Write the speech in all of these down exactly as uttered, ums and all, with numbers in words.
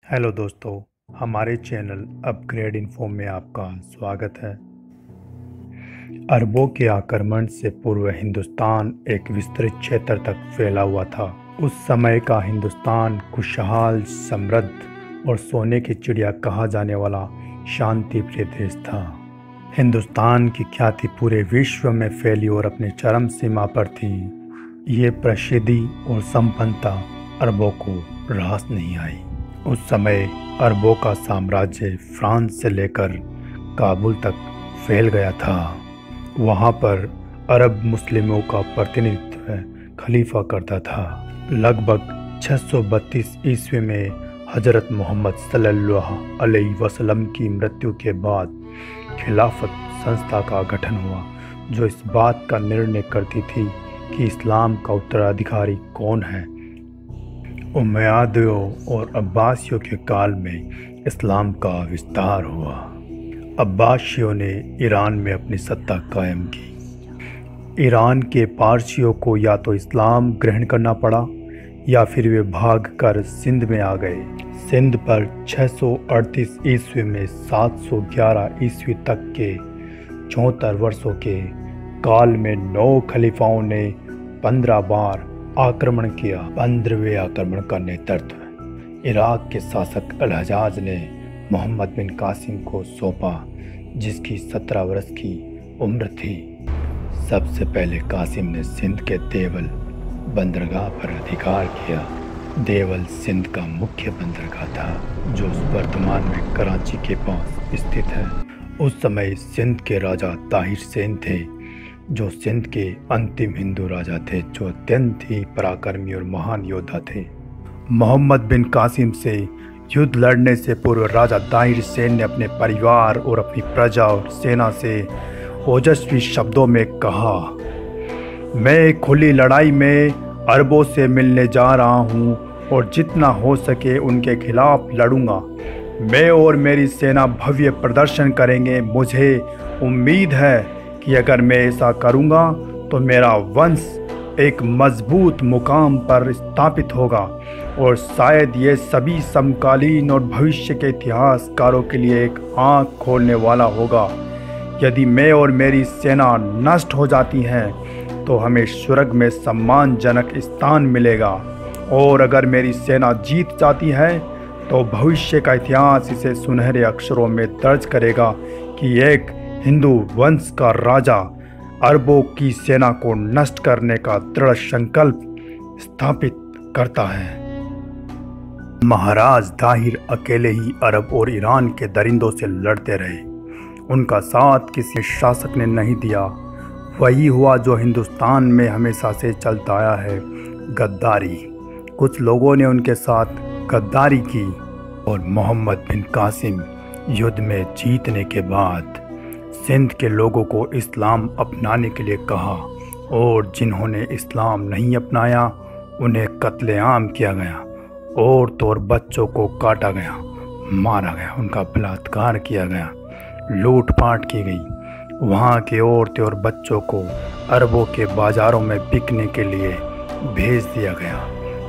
Hello दोस्तों, हमारे channel upgrade info में आपका स्वागत है। अरबों के आक्रमण से पूर्व हिंदुस्तान एक विस्तृत क्षेत्र तक फैला हुआ था। उस समय का हिंदुस्तान खुशहाल, समृद्ध और सोने की चिड़िया कहा जाने वाला शांति प्रिय देश था। हिंदुस्तान की ख्याति पूरे विश्व में फैली और अपनी चरम सीमा पर थी। ये प्रसिद्धि और संपन्नता अरबों को रास नहीं आई। उस समय अरबों का साम्राज्य फ्रांस से लेकर काबुल तक फैल गया था। वहाँ पर अरब मुस्लिमों का प्रतिनिधित्व खलीफा करता था। लगभग छह सौ बत्तीस ईस्वी में हज़रत मोहम्मद सल्लल्लाहु अलैहि वसल्लम की मृत्यु के बाद खिलाफत संस्था का गठन हुआ, जो इस बात का निर्णय करती थी कि इस्लाम का उत्तराधिकारी कौन है। उमैयादियों और अब्बासियों के काल में इस्लाम का विस्तार हुआ। अब्बासियों ने ईरान में अपनी सत्ता कायम की। ईरान के पारसियों को या तो इस्लाम ग्रहण करना पड़ा या फिर वे भागकर सिंध में आ गए। सिंध पर छह सौ अड़तीस ईस्वी में सात सौ ग्यारह ईस्वी तक के चौहत्तर वर्षों के काल में नौ खलीफाओं ने पंद्रह बार आक्रमण किया। पंद्रहवें आक्रमण का नेतृत्व इराक के शासक अल हज्जाज ने मोहम्मद बिन कासिम को सौंपा, जिसकी सत्रह वर्ष की उम्र थी। सबसे पहले कासिम ने सिंध के देवल बंदरगाह पर अधिकार किया। देवल सिंध का मुख्य बंदरगाह था, जो वर्तमान में कराची के पास स्थित है। उस समय सिंध के राजा ताहिर सेन थे, जो सिंध के अंतिम हिंदू राजा थे, जो अत्यंत ही पराक्रमी और महान योद्धा थे। मोहम्मद बिन कासिम से युद्ध लड़ने से पूर्व राजा ताहिर सेन ने अपने परिवार और अपनी प्रजा और सेना से ओजस्वी शब्दों में कहा, मैं खुली लड़ाई में अरबों से मिलने जा रहा हूँ और जितना हो सके उनके खिलाफ लड़ूंगा। मैं और मेरी सेना भव्य प्रदर्शन करेंगे। मुझे उम्मीद है कि अगर मैं ऐसा करूंगा तो मेरा वंश एक मजबूत मुकाम पर स्थापित होगा और शायद ये सभी समकालीन और भविष्य के इतिहासकारों के लिए एक आंख खोलने वाला होगा। यदि मैं और मेरी सेना नष्ट हो जाती हैं तो हमें स्वर्ग में सम्मानजनक स्थान मिलेगा, और अगर मेरी सेना जीत जाती है तो भविष्य का इतिहास इसे सुनहरे अक्षरों में दर्ज करेगा कि एक हिंदू वंश का राजा अरबों की सेना को नष्ट करने का दृढ़ संकल्प स्थापित करता है। महाराज ताहिर अकेले ही अरब और ईरान के दरिंदों से लड़ते रहे। उनका साथ किसी शासक ने नहीं दिया। वही हुआ जो हिंदुस्तान में हमेशा से चलता आया है, गद्दारी। कुछ लोगों ने उनके साथ गद्दारी की और मोहम्मद बिन कासिम युद्ध में जीतने के बाद सिंध के लोगों को इस्लाम अपनाने के लिए कहा, और जिन्होंने इस्लाम नहीं अपनाया उन्हें कत्लेआम किया गया। औरतों और बच्चों को काटा गया, मारा गया, उनका बलात्कार किया गया, लूटपाट की गई। वहाँ के औरतें और बच्चों को अरबों के बाज़ारों में बिकने के लिए भेज दिया गया।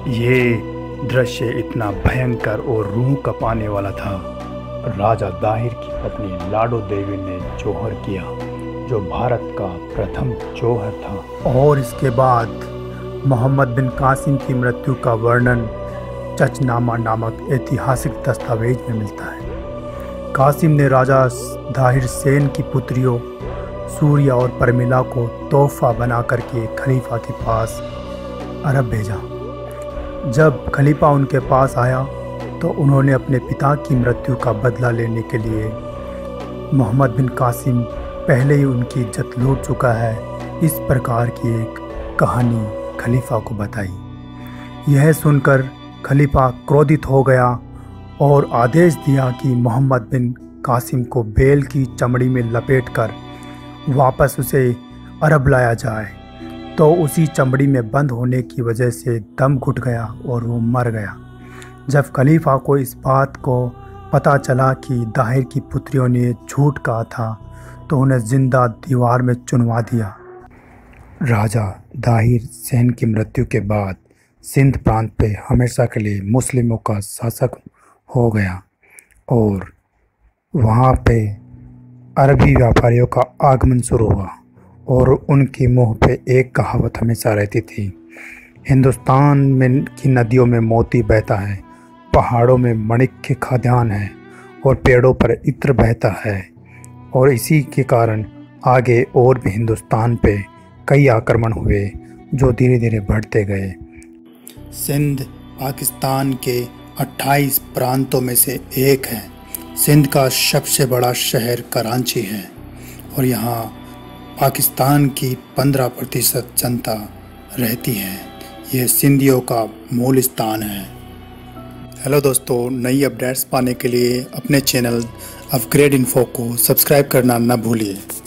ये दृश्य इतना भयंकर और रूह कँपाने वाला था। राजा दाहिर की पत्नी लाडो देवी ने जौहर किया, जो भारत का प्रथम जौहर था। और इसके बाद मोहम्मद बिन कासिम की मृत्यु का वर्णन चचनामा नामक ऐतिहासिक दस्तावेज में मिलता है। कासिम ने राजा दाहिर सेन की पुत्रियों सूर्या और परमिला को तोहफा बना करके खलीफा के पास अरब भेजा। जब खलीफा उनके पास आया तो उन्होंने अपने पिता की मृत्यु का बदला लेने के लिए मोहम्मद बिन कासिम पहले ही उनकी इज्जत लूट चुका है, इस प्रकार की एक कहानी खलीफा को बताई। यह सुनकर खलीफा क्रोधित हो गया और आदेश दिया कि मोहम्मद बिन कासिम को बैल की चमड़ी में लपेटकर वापस उसे अरब लाया जाए। तो उसी चमड़ी में बंद होने की वजह से दम घुट गया और वो मर गया। जब खलीफा को इस बात को पता चला कि दाहिर की पुत्रियों ने झूठ कहा था, तो उन्हें जिंदा दीवार में चुनवा दिया। राजा दाहिर सेन की मृत्यु के बाद सिंध प्रांत पे हमेशा के लिए मुस्लिमों का शासक हो गया और वहाँ पे अरबी व्यापारियों का आगमन शुरू हुआ और उनके मुंह पे एक कहावत हमेशा रहती थी, हिंदुस्तान में की नदियों में मोती बहता है, पहाड़ों में मणिक के खाद्यान है और पेड़ों पर इत्र बहता है। और इसी के कारण आगे और भी हिंदुस्तान पे कई आक्रमण हुए जो धीरे धीरे बढ़ते गए। सिंध पाकिस्तान के अट्ठाईस प्रांतों में से एक है। सिंध का सबसे बड़ा शहर कराची है और यहाँ पाकिस्तान की पंद्रह प्रतिशत जनता रहती है। यह सिंधियों का मूल स्थान है। हेलो दोस्तों, नई अपडेट्स पाने के लिए अपने चैनल अपग्रेड इन्फो को सब्सक्राइब करना न भूलिए।